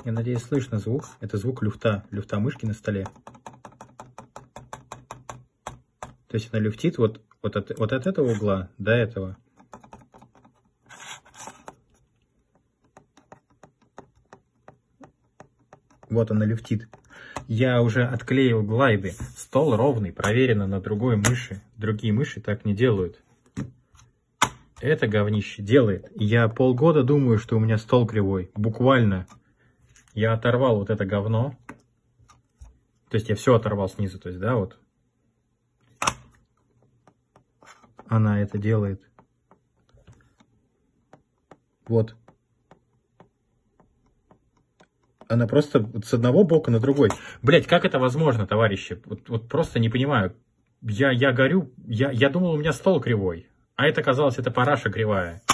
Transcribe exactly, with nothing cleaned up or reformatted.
Я надеюсь, слышно звук. Это звук люфта. Люфта мышки на столе. То есть она люфтит вот, вот, от, вот от этого угла до этого. Вот она люфтит. Я уже отклеил глайды. Стол ровный, проверено на другой мыши. Другие мыши так не делают. Это говнище делает. Я полгода думаю, что у меня стол кривой. Буквально. Я оторвал вот это говно. То есть я все оторвал снизу. То есть, да, вот. Она это делает. Вот. Она просто вот с одного бока на другой. Блять, как это возможно, товарищи? Вот, вот просто не понимаю. Я, я горю. Я, я думал, у меня стол кривой. А это оказалось, это параша кривая.